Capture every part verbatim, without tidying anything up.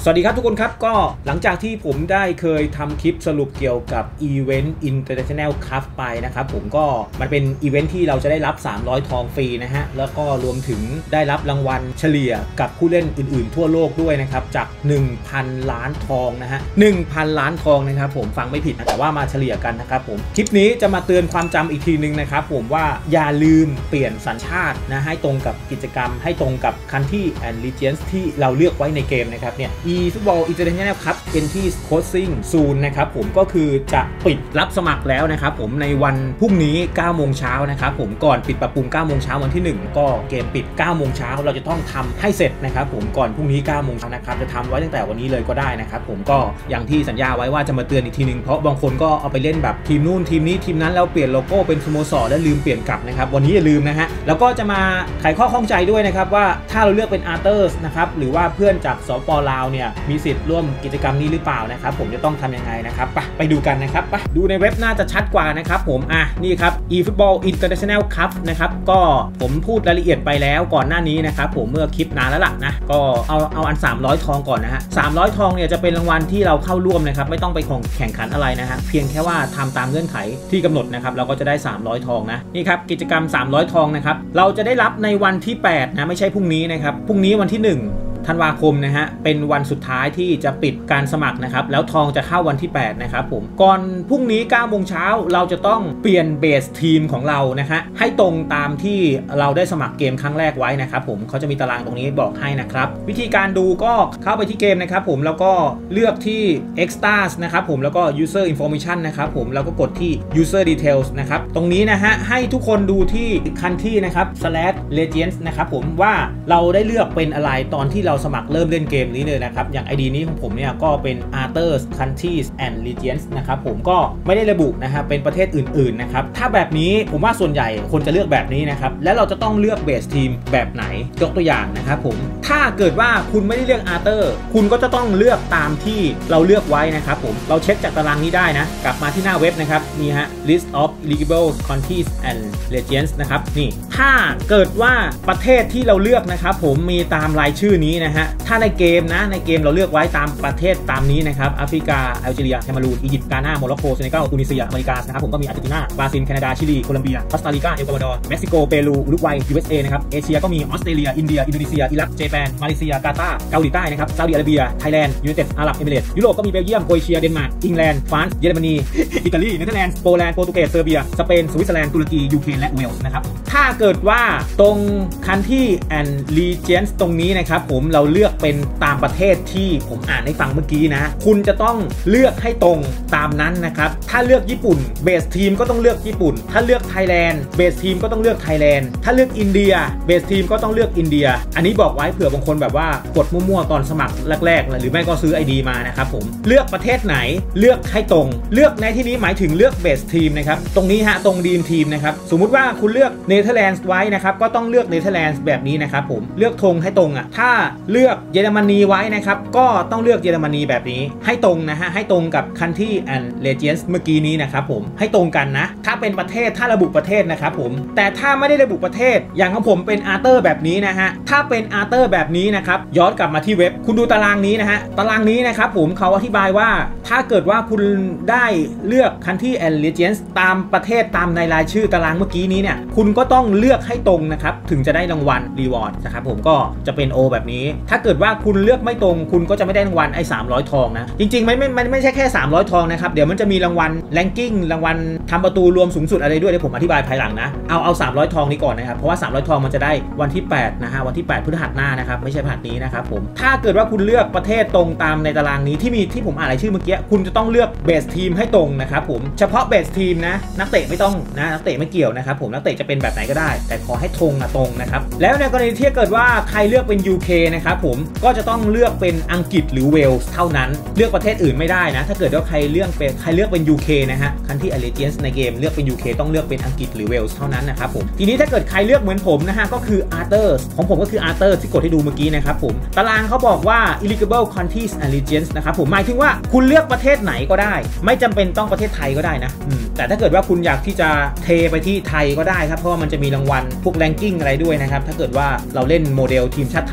สวัสดีครับทุกคนครับก็หลังจากที่ผมได้เคยทำคลิปสรุปเกี่ยวกับอีเวนต์ International Cup ไปนะครับผมก็มันเป็นอีเวนต์ที่เราจะได้รับสามร้อยทองฟรีนะฮะแล้วก็รวมถึงได้รับรางวัลเฉลี่ยกับผู้เล่นอื่นๆทั่วโลกด้วยนะครับจาก หนึ่งพัน ล้านทองนะฮะ หนึ่งพัน ล้านทองนะครับผมฟังไม่ผิดนะแต่ว่ามาเฉลี่ยกันนะครับผมคลิปนี้จะมาเตือนความจำอีกทีนึงนะครับผมว่าอย่าลืมเปลี่ยนสัญชาตินะให้ตรงกับกิจกรรมให้ตรงกับ Country and Regions ที่เราเลือกไว้ในเกมนะครับเนี่ย eFootball International Cup Entry Closing Soon นะครับผมก็คือจะปิดรับสมัครแล้วนะครับผมในวันพรุ่งนี้ เก้าโมงเช้านะครับผมก่อนปิดปรับปรุง เก้าโมงเช้าวันที่หนึ่งก็เกมปิด เก้าโมงเช้าเราจะต้องทำให้เสร็จนะครับผมก่อนพรุ่งนี้ เก้าโมงเช้านะครับจะทำไว้ตั้งแต่วันนี้เลยก็ได้นะครับผมก็อย่างที่สัญญาไว้ว่าจะมาเตือนอีกทีนึงเพราะบางคนก็เอาไปเล่นแบบทีมนู่นทีมนี้ทีมนั้นแล้วเปลี่ยนโลโก้เป็นสโมสรแล้วลืมเปลี่ยนกลับนะครับวันนี้อย่าลืมนะฮะแล้วก็จะมาไขข้อข้องใจด้วยนะครับว่าถ้าเราเลือกเป็นอาร์เตอร์นะครับหรือว่าเพื่อนจากสปป.ลาวเนี่ยมีสิทธิ์ร่วมกิจกรรมนี้หรือเปล่านะครับผมจะต้องทำยังไงนะครับไปไปดูกันนะครับไปดูในเว็บน่าจะชัดกว่านะครับผมอ่ะนี่ครับ eFootball International Cup นะครับก็ผมพูดรายละเอียดไปแล้วก่อนหน้านี้นะครับผมเมื่อคลิปนานแล้วล่ะนะก็เอาเอาอันสามร้อยทองก่อนนะฮะสามร้อยทองเนี่ยจะเป็นรางวัลที่เราเข้าร่วมนะครับไม่ต้องไปแข่งขันอะไรนะฮะเพียงแค่ว่าทำตามเงื่อนไขที่กำหนดนะครับเราก็จะได้สามร้อยทองนะนี่ครับกิจกรรมสามร้อยทองนะครับเราจะได้รับในวันที่แปดนะไม่ใช่พรุ่งนี้นะครับพรุ่งนี้วันที่หนึ่งธันวาคมนะฮะเป็นวันสุดท้ายที่จะปิดการสมัครนะครับแล้วทองจะเข้าวันที่แปดนะครับผมก่อนพรุ่งนี้ เก้าโมงเช้าเราจะต้องเปลี่ยนเบสทีมของเรานะฮะให้ตรงตามที่เราได้สมัครเกมครั้งแรกไว้นะครับผมเขาจะมีตารางตรงนี้บอกให้นะครับวิธีการดูก็เข้าไปที่เกมนะครับผมแล้วก็เลือกที่ Extras นะครับผมแล้วก็ User Information นะครับผมแล้วก็กดที่ User Details นะครับตรงนี้นะฮะให้ทุกคนดูที่ Country นะครับ slash Legends นะครับผมว่าเราได้เลือกเป็นอะไรตอนที่เราสมัครเริ่มเล่นเกมนี้เลยนะครับอย่าง ไอ ดี นี้ของผมเนี่ยก็เป็น Arthurs Countries and Regions นะครับผมก็ไม่ได้ระบุนะฮะเป็นประเทศอื่นๆนะครับถ้าแบบนี้ผมว่าส่วนใหญ่คนจะเลือกแบบนี้นะครับแล้วเราจะต้องเลือกเบสทีมแบบไหนยกตัวอย่างนะครับผมถ้าเกิดว่าคุณไม่ได้เลือก Arthur คุณก็จะต้องเลือกตามที่เราเลือกไว้นะครับผมเราเช็คจากตารางนี้ได้นะกลับมาที่หน้าเว็บนะครับนี่ฮะ list of eligible countries and regions นะครับนี่ถ้าเกิดว่าประเทศที่เราเลือกนะครับผมมีตามรายชื่อนี้นะฮะถ้าในเกมนะในเกมเราเลือกไว้ตามประเทศตามนี้นะครับแอฟริกาแอลจีเรียแคนารูนอียิปต์กานาโมร็อกโกเซเนกัลตูนิเซียอเมริกานะครับผมก็มีอาร์เจนตินาบราซิลแคนาดาชิลีโคลัมเบียคอสตาริกาเอลซัลวาดอร์เม็กซิโกเปรูอุรุกวัย ยู เอส เอ นะครับเอเชียก็มีออสเตรเลียอินเดียอินโดนีเซียอิรักเจแปนมาเลเซียกาตาร์เกาหลีใต้นะครับซาอุดิอาระเบียไทยแลนด์ยูไนเต็ดอาหรับเอมิเรตส์ยุโรปก็มีเบลเยียมโครเอเชียเดนมาร์กอังกฤษฝรั่งเยอรมนีอิตาลีเนเธอร์แลนด์โปแลนด์โปรตุเกสเซอร์เบียสเปนสวิตเซอร์แลนด์ตุรกียูเครนและเวลส์นะครับถ้าเกิดว่าตรง Country and Regions ตรงนี้นะครับผมเราเลือกเป็นตามประเทศที่ผมอ่านให้ฟังเมื่อกี้นะคุณจะต้องเลือกให้ตรงตามนั้นนะครับถ้าเลือกญี่ปุ่นเบสทีมก็ต้องเลือกญี่ปุ่นถ้าเลือกไทยแลนด์เบสทีมก็ต้องเลือกไทยแลนด์ถ้าเลือกอินเดียเบสทีมก็ต้องเลือกอินเดียอันนี้บอกไว้เผื่อบางคนแบบว่ากดมั่วๆตอนสมัครแรกๆหรือไม่ก็ซื้อ ไอ ดี มานะครับผมเลือกประเทศไหนเลือกให้ตรงเลือกในที่นี้หมายถึงเลือกเบสทีมนะครับตรงนี้ฮะตรงดีมทีมนะครับสมมุติว่าคุณเลือกเนเธอร์แลนด์ไว้นะครับก็ต้องเลือกเนเธอร์แลนด์แบบนี้นะครับผมเลือกธงให้ตรงอ่ะถ้าเลือกเยอรมนีไว้นะครับก็ต้องเลือกเยอรมนีแบบนี้ให้ตรงนะฮะให้ตรงกับ Country and Regions เมื่อกี้นี้นะครับผมให้ตรงกันนะถ้าเป็นประเทศถ้าระบุประเทศนะครับผมแต่ถ้าไม่ได้ระบุประเทศอย่างของผมเป็น Arthur แบบนี้นะฮะถ้าเป็น Arthur แบบนี้นะครับย้อนกลับมาที่เว็บคุณดูตารางนี้นะฮะตารางนี้นะครับผมเขาอธิบายว่าถ้าเกิดว่าคุณได้เลือก Country and Regions ตามประเทศตามในรายชื่อตารางเมื่อกี้นี้เนี่ยคุณก็ต้องเลือกให้ตรงนะครับถึงจะได้รางวัล Reward นะครับผมก็จะเป็น O แบบนี้ถ้าเกิดว่าคุณเลือกไม่ตรงคุณก็จะไม่ได้รางวัลไอ้สามร้อยทองนะจริงๆไม่ไม่ไม่ไม่ใช่แค่สามร้อยทองนะครับเดี๋ยวมันจะมีรางวัล Ranking รางวัลทำประตูรวมสูงสุดอะไรด้วยเดี๋ยวผมอธิบายภายหลังนะเอาเอาสามร้อยทองนี้ก่อนนะครับเพราะว่าสามร้อยทองมันจะได้วันที่แปดนะฮะวันที่แปดพฤหัสหน้านะครับไม่ใช่พฤหัสนี้นะครับผมถ้าเกิดว่าคุณเลือกประเทศตรงตามในตารางนี้ที่มีที่ผมอ่านรายชื่อเมื่อกี้คุณจะต้องเลือกเบสทีมให้ตรงนะครับผมเฉพาะเบสทีมนะนักเตะไม่ต้องนะนักเตะไม่เกี่ยวนะครับผมนักเตะจะเป็นแบบไหนก็ได้แต่ขอให้ตรงอะตรงนะครับแล้วในกรณีที่เกิดว่าใครเลือกเป็น ยู เค นะครับผมก็จะต้องเลือกเป็นอังกฤษหรือเวลส์เท่านั้นเลือกประเทศอื่นไม่ได้นะถ้าเกิดว่าใครเลือกเป็นใครเลือกเป็น ยู เค นะฮะ Country and Regions ในเกมเลือกเป็น ยู เค ต้องเลือกเป็นอังกฤษหรือเวลส์เท่านั้นนะครับผมทีนี้ถ้าเกิดใครเลือกเหมือนผมนะฮะก็คือ Arthur ของผมก็คือ Arthur ที่กดให้ดูเมื่อกี้นะครับผมตารางเขาบอกว่า eligible countries and regions นะครับผมหมายถึงว่าคุณเลือกประเทศไหนก็ได้ไม่จำเป็นต้องประเทศไทยก็ได้นะแต่ถ้าเกิดว่าคุณอยากที่จะเทไปที่ไทยก็ได้ครับเพราะว่ามันจะมีรางวัลพวก ranking อะไรด้วยนะครับถ้าเกิดว่าเราเล่นโมเดลทีมชาติไทยเยอะนะ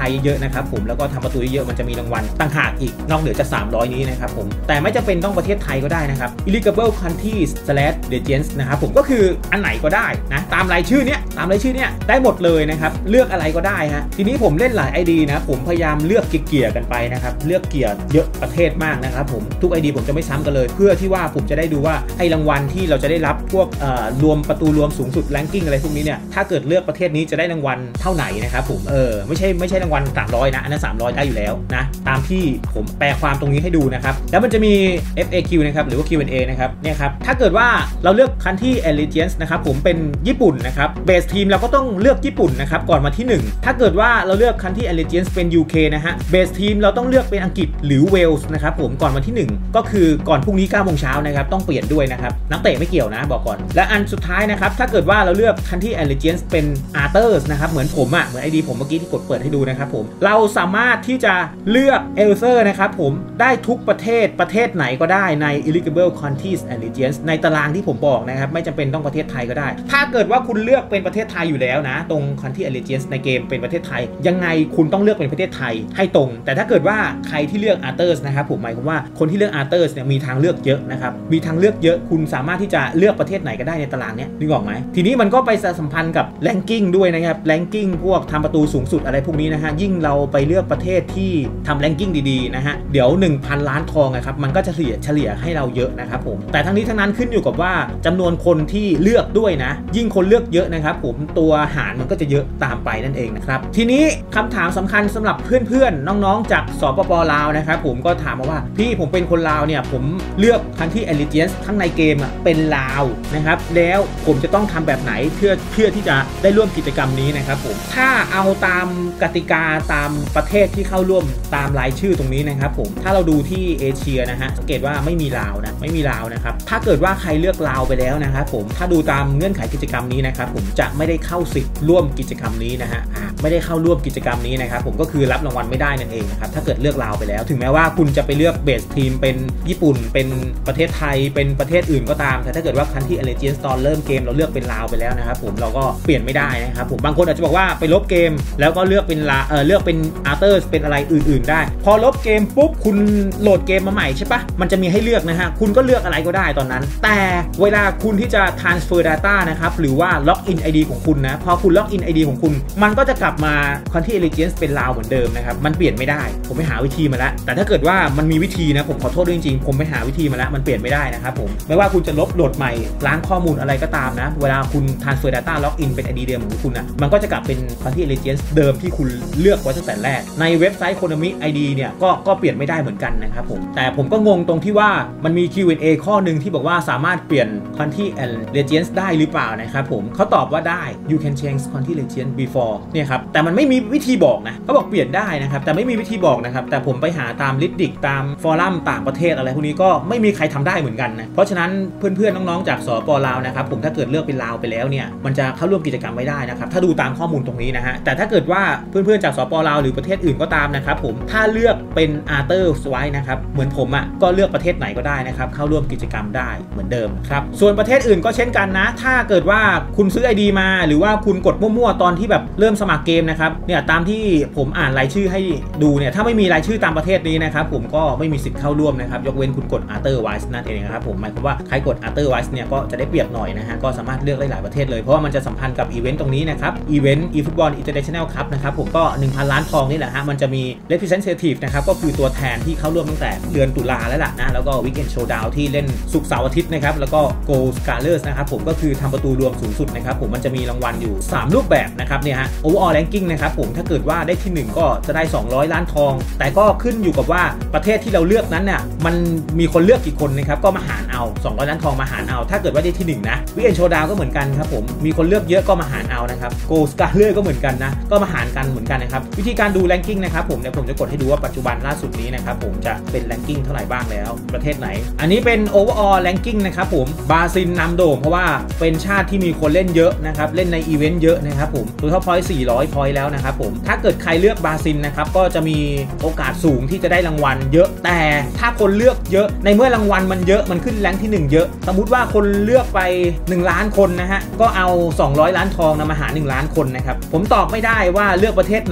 นะครับผมแล้วก็ทำประตูเยอะๆมันจะมีรางวัลต่างหากอีกนอกเหนือจากสามร้อยนี้นะครับผมแต่ไม่จำเป็นต้องประเทศไทยก็ได้นะครับ eligible countries slash legends นะครับผมก็คืออันไหนก็ได้นะตามรายชื่อเนี้ยตามรายชื่อเนี้ยได้หมดเลยนะครับเลือกอะไรก็ได้ฮะทีนี้ผมเล่นหลาย ไอ ดี นะผมพยายามเลือกเกี่ยๆกันไปนะครับเลือกเกี่ยเยอะประเทศมากนะครับผมทุก ไอ ดี ผมจะไม่ซ้ำกันเลยเพื่อที่ว่าผมจะได้ดูว่าไอ้รางวัลที่เราจะได้รับพวกรวมประตูรวมสูงสุด ranking อะไรพวกนี้เนี่ยถ้าเกิดเลือกประเทศนี้จะได้รางวัลเท่าไหนนะครับผมเออไม่ใช่ไม่ใช่รางวัลสามร้อยนะอันนั้นสามร้อยได้อยู่แล้วนะตามที่ผมแปลความตรงนี้ให้ดูนะครับแล้วมันจะมี เอฟ เอ คิว นะครับหรือว่า คิว แอนด์ เอ นะครับเนี่ยครับถ้าเกิดว่าเราเลือก country allegiance นะครับผมเป็นญี่ปุ่นนะครับเบสทีมเราก็ต้องเลือกญี่ปุ่นนะครับก่อนมาที่หนึ่งถ้าเกิดว่าเราเลือก country allegiance เป็น ยู เค นะฮะเบสทีมเราต้องเลือกเป็นอังกฤษหรือเวลส์นะครับผมก่อนมาที่หนึ่งก็คือก่อนพรุ่งนี้เก้าโมงเช้านะครับต้องเปลี่ยนด้วยนะครับนักเตะไม่เกี่ยวนะบอกก่อนและอันสุดท้ายนะครับถ้าเกิดว่าเราเลือก country allegiance เป็น Arthurs นะครับเหมือนผมอ่ะเหมือน ไอ ดี ผมเมื่อกี้ที่กดเปิดให้ดูนะครับผมเราสามารถที่จะเลือก เอลเซอร์ นะครับผมได้ทุกประเทศประเทศไหนก็ได้ใน eligible countries allegiance ในตารางที่ผมบอกนะครับไม่จำเป็นต้องประเทศไทยก็ได้ถ้าเกิดว่าคุณเลือกเป็นประเทศไทยอยู่แล้วนะตรง country allegiance ในเกมเป็นประเทศไทยยังไงคุณต้องเลือกเป็นประเทศไทยให้ตรงแต่ถ้าเกิดว่าใครที่เลือก Arthurs นะครับผมหมายความว่าคนที่เลือก Arthurs เนี่ยมีทางเลือกเยอะนะครับมีทางเลือกเยอะคุณสามารถที่จะเลือกประเทศไหนก็ได้ในตารางเนี้ยนึกออกไหมทีนี้มันก็ไปสัมพันธ์กับ ranking ด้วยนะครับ ranking พวกทำประตูสูงสุดอะไรพวกนี้นะฮะยิ่งเราไปเลือกประเทศที่ทำ ranking ดีๆนะฮะเดี๋ยว หนึ่งพัน ล้านทองนะครับมันก็จะเฉลี่ยเฉลี่ยให้เราเยอะนะครับผมแต่ทั้งนี้ทั้งนั้นขึ้นอยู่กับว่าจำนวนคนที่เลือกด้วยนะยิ่งคนเลือกเยอะนะครับผมตัวหารมันก็จะเยอะตามไปนั่นเองนะครับทีนี้คำถามสำคัญสำหรับเพื่อนๆน้องๆจากสปป.ลาวนะครับผมก็ถามมาว่าพี่ผมเป็นคนลาวเนี่ยผมเลือก country allegiance ทั้งในเกมอ่ะเป็นลาวนะครับแล้วผมจะต้องทำแบบไหนเพื่อเพื่อที่จะได้ร่วมกิจกรรมนี้นะครับผมถ้าเอาตามกติกาตามประเทศที่เข้าร่วมตามรายชื่อตรงนี้นะครับผมถ้าเราดูที่เอเชียนะฮะสังเกตว่าไม่มีลาวนะไม่มีลาวนะครับถ้าเกิดว่าใครเลือกลาวไปแล้วนะครับผมถ้าดูตามเงื่อนไขกิจกรรมนี้นะครับผมจะไม่ได้เข้าสิทธิ์ร่วมกิจกรรมนี้นะฮะไม่ได้เข้าร่วมกิจกรรมนี้นะครับผมก็คือรับรางวัลไม่ได้นั่นเองนะครับถ้าเกิดเลือกลาวไปแล้วถึงแม้ว่าคุณจะไปเลือกเบสทีมเป็นญี่ปุ่นเป็นประเทศไทยเป็นประเทศอื่นก็ตามแต่ถ้าเกิดว่า country allegiance ตอนเริ่มเกมเราเลือกเป็นลาวไปแล้วนะครับผมเราก็เปลี่ยนไม่ได้นะครับผมบางคนอาจจะบอกว่าไปลบเกมแล้วก็เลือกเป็นลาเออเลือกเป็น Arthurs เป็นอะไรอื่นๆได้พอลบเกมปุ๊บคุณโหลดเกมมาใหม่ใช่ปะมันจะมีให้เลือกนะฮะคุณก็เลือกอะไรก็ได้ตอนนั้นแต่เวลาคุณที่จะ transfer data นะครับหรือว่า login ไอ ดี ของคุณนะพอคุณ login ไอ ดี ของคุณมันก็จะกลับมา country allegiance เป็นลาวเหมือนเดิมนะครับมันเปลี่ยนไม่ได้ผมไปหาวิธีมาแล้วแต่ถ้าเกิดว่ามันมีวิธีนะผมขอโทษด้วยจริงๆผมไปหาวิธีมาแล้วมันเปลี่ยนไม่ได้นะครับผมไม่ว่าคุณจะลบโหลดใหม่ล้างข้อมูลอะไรก็ตามนะเวลาคุณ transfer data login เป็น ไอ ดี เดิมของคุณนะมันก็จะกลับเป็น country allegiance เดิมที่คุณเลือกไว้ตั้งแต่แรกในเว็บไซต์ Konami ไอ ดี เนี่ยก็ก็เปลี่ยนไม่ได้เหมือนกันนะครับผมแต่ผมก็งงตรงที่ว่ามันมี คิว แอนด์ เอ ข้อหนึ่งที่บอกว่าสามารถเปลี่ยน country allegiance ได้หรือเปล่านะครับผมเขาตอบว่าได้ you can change country allegiance before เนี่ยครับแต่มันไม่มีวิธีบอกนะเขาบอกเปลี่ยนได้นะครับแต่ไม่มีวิธีบอกนะครับแต่ผมไปหาตาม Reddit ตามฟอรัมต่างประเทศอะไรพวกนี้ก็ไม่มีใครทำได้เหมือนกันนะเพราะฉะนั้นเพื่อนๆน้องๆจากสปป.ลาวนะครับผมถ้าเกิดเลือกเป็นลาวไปแล้วเนี่ยมันจะเข้าร่วมกิจกรรมไม่ได้นะครับถ้าดูตามข้อมูลตรงนี้นะฮะแต่ถ้าเกิดว่าเพื่อนๆจากสปป.ลาวหรือประเทศอื่นก็ตามนะครับผมถ้าเลือกเป็น Arthurs ไว้นะครับเหมือนผมอ่ะก็เลือกประเทศไหนก็ได้นะครับเข้าร่วมกิจกรรมได้เหมือนเดิมครับส่วนประเทศอื่นก็เช่นกันนะถ้าเกิดว่าคุณซื้อ ไอ ดี มาหรือว่าคุณกดมั่วๆตอนที่แบบเริ่มสมัครเกมนะครับเนี่ยตามที่ผมอ่านรายชื่อให้ดูเนี่ยถ้าไม่มีรายชื่อตามประเทศนี้นะครับผมก็ไม่มีสิทธิ์เข้าร่วมนะครับยกเว้นคุณกด Arthurs นั่นเองนะครับผมหมายความว่าใครกด Arthurs เนี่ยก็จะได้เปรียบหน่อยนะฮะก็สามารถเลือกได้หลายประเทศเลยเพราะว่ามันจะสัมพันธ์กับอีเวนต์ตรงนี้นะครับอีเวนต์ eFootball International Cup นะครับผมก็ หนึ่งพัน ล้านทองนี่แหละฮะมันจะมี representative นะครับก็คือตัวแทนที่เข้าร่วมตั้งแต่เดือนตุลาแล้วล่ะนะแล้วก็ weekend showdown ที่เล่นศุกร์เสาร์อาทิตย์นะครับแล้วก็ goal scorers นะครับผมก็คือทำประตูรวมสูงสุดนะครับผมมันจะมีรางวัลอยู่สามรูปแบบนะครับเนี่ยฮะ overall ranking นะครับผมถ้าเกิดว่าได้ที่หนึ่งก็จะได้สองร้อยล้านทองแต่ก็ขึ้นอยู่กับว่าประเทศที่เราเลือกนั้นเนี่ยมันมีคนเลือกกี่คนนะครับก็มาหารเอาสองร้อยล้านทองมาหารเอาถ้าเกิดว่าได้ที่หนึ่งนะ weekend showdown ก็เหมือนกันครับผมมีคนเลือกเยอะก็มาหารเอานะครับ goal scorer ก็เหมือนกันนะก็มาหารกันเหมือนกันนะครับวิธีการดู ranking นะครับผมเดี๋ยวผมจะกดให้ดูว่าปัจจุบันล่าสุดนี้นะครับผมจะเป็น ranking เท่าไหร่บ้างแล้วประเทศไหนอันนี้เป็น overall ranking นะครับผมบราซิลนำโด่งเพราะว่าเป็นชาติที่มีคนเล่นเยอะนะครับเล่นในอีเวนต์เยอะนะครับผม total point สี่ร้อย point แล้วนะครับผมถ้าเกิดใครเลือกบราซิลนะครับก็จะมีโอกาสสูงที่จะได้รางวัลเยอะแต่ถ้าคนเลือกเยอะในเมื่อรางวัลมันเยอะมันขึ้นแรงที่หนึ่งเยอะสมมุติว่าคนเลือกไปหนึ่งล้านคนนะฮะก็เอาสองร้อยล้านทองนำมาหารหนึ่งล้านคนนะครับผมตอบไม่ได้ว่าเลือกประเทศไหน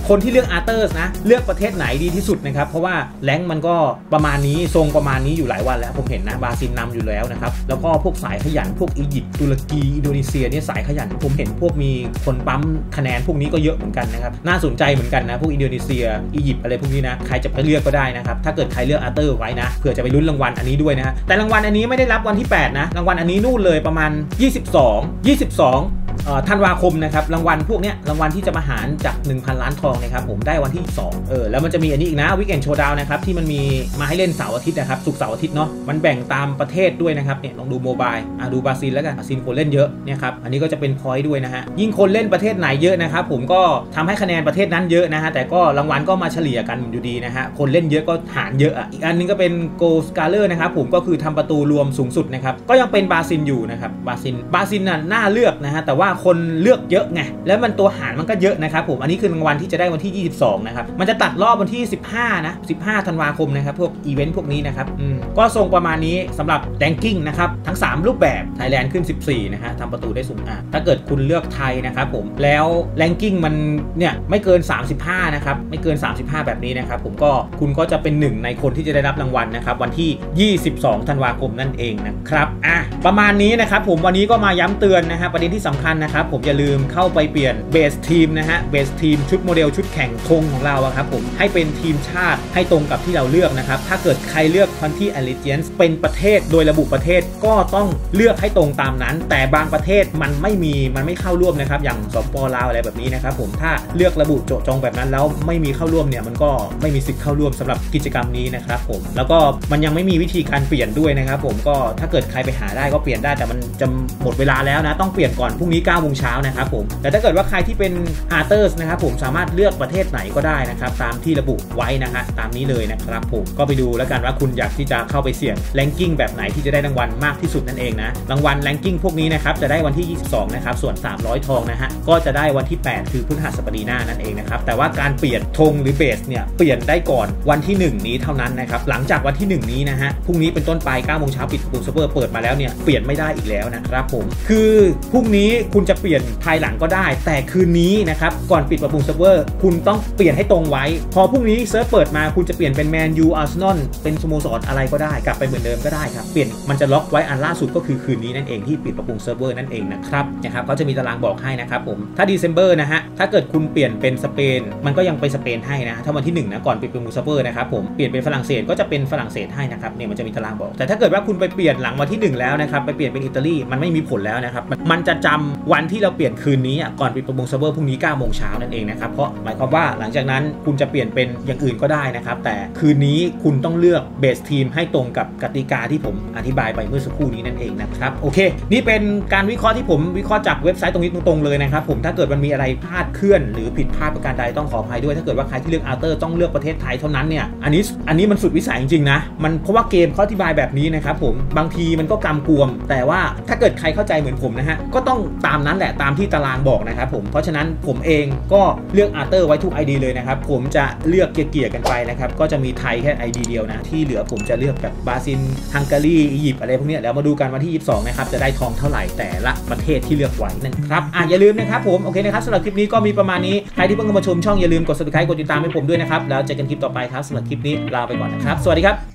คนที่เลือกอาร์เตอร์นะเลือกประเทศไหนดีที่สุดนะครับเพราะว่าแรงมันก็ประมาณนี้ทรงประมาณนี้อยู่หลายวันแล้วผมเห็นนะบราซิลนำอยู่แล้วนะครับแล้วก็พวกสายขยันพวกอียิปต์ตุรกีอินโดนีเซียเนี่ยสายขยันผมเห็นพวกมีคนปั๊มคะแนนพวกนี้ก็เยอะเหมือนกันนะครับน่าสนใจเหมือนกันนะพวกอินโดนีเซียอียิปต์อะไรพวกนี้นะใครจะไปเลือกก็ได้นะครับถ้าเกิดใครเลือกอาร์เตอร์ไว้นะเผื่อจะไปลุ้นรางวัลอันนี้ด้วยนะแต่รางวัลอันนี้ไม่ได้รับวันที่แปดนะรางวัลอันนี้นู่นเลยประมาณยี่สิบสอง ยี่สิบสองธันวาคมนะครับรางวัลพวกเนี้ยรางวัลที่จะมาหารจาก หนึ่งพัน ล้านทองนะครับผมได้วันที่สองเออแล้วมันจะมีอันนี้อีกนะวิกเอนด์โชว์ดาวน์นะครับที่มันมีมาให้เล่นเสาร์อาทิตย์นะครับศุกร์เสาร์อาทิตย์เนาะมันแบ่งตามประเทศด้วยนะครับเนี่ยลองดูโมบายอ่ะดูบราซิลแล้วกันบราซิลคนเล่นเยอะเนี่ยครับอันนี้ก็จะเป็นพอยต์ด้วยนะฮะยิ่งคนเล่นประเทศไหนเยอะนะครับผมก็ทำให้คะแนนประเทศนั้นเยอะนะฮะแต่ก็รางวัลก็มาเฉลี่ยกันอยู่ดีนะฮะคนเล่นเยอะก็หารเยอะอ่ะอีกอันนึงก็เป็นโกลสกาเลอร์นะครับผมก็คือทำประตูรวมสูงสุดนะครับก็ยังเป็นบราซิลอยู่นะครับบราซิลบราซิลน่ะน่าเลือกนะฮะแต่ว่าคนเลือกเยอะไงแล้วมันตัวหารมันก็เยอะนะครับผมอันนี้คือรางวัลที่จะได้วันที่ยี่สิบสองนะครับมันจะตัดรอบวันที่สิบห้านะสิบห้าธันวาคมนะครับพวกอีเวนต์พวกนี้นะครับอืมก็ทรงประมาณนี้สำหรับแรงกิ้งนะครับทั้งสามรูปแบบไทยแลนด์ขึ้นสิบสี่นะฮะทำประตูได้สูงอ่ะถ้าเกิดคุณเลือกไทยนะครับผมแล้วแรงกิ้งมันเนี่ยไม่เกินสามสิบห้านะครับไม่เกินสามสิบห้าแบบนี้นะครับผมก็คุณก็จะเป็นหนึ่งในคนที่จะได้รับรางวัลนะครับวันที่ยี่สิบสองธันวาคมนั่นเองนะครับอ่ะประมาณนี้นะครับผมวันนี้ก็มาย้ำเตือนนะฮะประเด็นที่สำคัญนะครับผมอย่าลืมเข้าไปเปลี่ยนเบสทีมนะฮะเบสทีมชุดโมเดลชุดแข่งธงของเราครับผมให้เป็นทีมชาติให้ตรงกับที่เราเลือกนะครับถ้าเกิดใครเลือก Country Allegiance เป็นประเทศโดยระบุประเทศก็ต้องเลือกให้ตรงตามนั้นแต่บางประเทศมันไม่มีมันไม่เข้าร่วมนะครับอย่างสปป.ลาวอะไรแบบนี้นะครับผมถ้าเลือกระบุโจจงแบบนั้นแล้วไม่มีเข้าร่วมเนี่ยมันก็ไม่มีสิทธิ์เข้าร่วมสำหรับกิจกรรมนี้นะครับผมแล้วก็มันยังไม่มีวิธีการเปลี่ยนด้วยนะครับผมก็ถ้าเกิดใครไปหาได้ก็เปลี่ยนได้แต่มันจะหมดเวลาแล้วนะต้องเปลี่ยนก่อนพรุ่งนี้เก้าโมงเช้านะครับผมแต่ถ้าเกิดว่าใครที่เป็นอาร์เตอร์นะครับผมสามารถเลือกประเทศไหนก็ได้นะครับตามที่ระบุไว้นะฮะตามนี้เลยนะครับผมก็ไปดูแล้วกันว่าคุณอยากที่จะเข้าไปเสี่ยงแรงกิ้งแบบไหนที่จะได้รางวัลมากที่สุดนั่นเองนะรางวัลแรงกิ้งพวกนี้นะครับจะได้วันที่ยี่สิบสองนะครับส่วนสามร้อยทองนะฮะก็จะได้วันที่แปดคือพฤหัสบดีหน้านั่นเองนะครับแต่ว่าการเปลี่ยนธงหรือเบสเนี่ยเปลี่ยนได้ก่อนวันที่หนึ่งนี้เท่านั้นนะครับหลังจากวันที่หนึ่งนี้นะฮะพรุ่งนี้เป็นต้นไปเก้าโมงเช้าปิดปุ่มเซิร์ฟเวอร์เปิดมาแล้วเนี่ยเปลี่ยนไม่ได้อีกแล้วนะครับผมคือพรุ่งนี้คุณจะเปลี่ยนภายหลังก็ได้แต่คืนนี้นะครับก่อนปิดปรับปรุงเซิร์ฟเวอร์คุณต้องเปลี่ยนให้ตรงไว้พอพรุ่งนี้เซิร์ฟเปิดมาคุณจะเปลี่ยนเป็นแมนยูอาร์เซนอลเป็นสโมสรอะไรก็ได้กลับไปเหมือนเดิมก็ได้ครับเปลี่ยนมันจะล็อกไว้อันล่าสุดก็คือคืนนี้นั่นเองที่ปิดปรับปรุงเซิร์ฟเวอร์นั่นเองนะครับนะครับก็จะมีตารางบอกให้นะครับผมถ้า December นะฮะถ้าเกิดคุณเปลี่ยนเป็นสเปนมันก็ยังไปสเปนให้นะถ้าวันที่หนึ่งนะก่อนปิดปรับปรุงเซิร์ฟเวอร์นะครับผมเปลี่ยนเป็นฝรั่งเศสก็จะเป็นฝรั่งเศสให้นะครับเนี่ยมันจะมีตารางบอกแต่ถ้าเกิดว่าคุณไปเปลี่ยนหลังวันที่หนึ่งแล้วนะครับไปเปลี่ยนเป็นอิตาลีมันไม่มีผลแล้วนะครับมันจะจำวันที่เราเปลี่ยนคืนนี้ก่อนปิดปรับปรุงเซิร์ฟเวอร์พรุ่งนี้เก้าโมงเช้านั่นเองนะครับเพราะหมายความว่าหลังจากนั้นคุณจะเปลี่ยนเป็นอย่างอื่นก็ได้นะครับแต่คืนนี้คุณต้องเลือกเบสทีมให้ตรงกับกติกาที่ผมอธิบายไปเมื่อสักครู่นี้นั่นเองนะครับโอเคนี่เป็นการวิเคราะห์ที่ผมวิเคราะห์จากเว็บไซต์ตรงนี้ตรงๆเลยนะครับผมถ้าเกิดมันมีอะไรพลาดเคลื่อนหรือผิดพลาดประการใดต้องขออภัยด้วยถ้าเกิดว่าใครที่เลือกอาร์เตอร์ต้องเลือกประเทศไทยเท่านั้นเนี่ยอันนี้อันนี้มันสุดวิสัยจริงๆนะมันเพราะว่าเกมเขาอธิบายแบบนี้นะครับผมบางทีมันก็กำกวมแต่ว่าถ้าเกิดใครเข้าใจเหมือนผมนะฮะก็ต้องตามนั้นแหละตามที่ตารางบอกนะครับผมเพราะฉะนั้นผมเองก็เลือกอาร์เตอร์ไว้ทุก ไอ ดี เลยนะครับผมจะเลือกเกี่ยๆกันไปนะครับก็จะมีไทยแค่ ไอ ดี เดียวนะที่เหลือผมจะเลือกแบบบราซิลฮังการีอียิปต์อะไรพวกนี้แล้วมาดูกันวันที่ยี่สิบสองนะครับจะได้ทองเท่าไหร่แต่ละประเทศที่เลือกไว้นั่นครับอ่ะอย่าลืมนะครับผมโอเคนะครับสำหรับคลิปนี้ก็มีประมาณนี้ใครที่เพิ่งมาชมช่องอย่าลืมกด ซับสไครบ์ กดติดตามให้ผมด้วยนะครับแล้วเจอกันคลิปต่อไปครับสำหรับคลิปนี้ลาไปก่อนนะครับสวัสดีครับ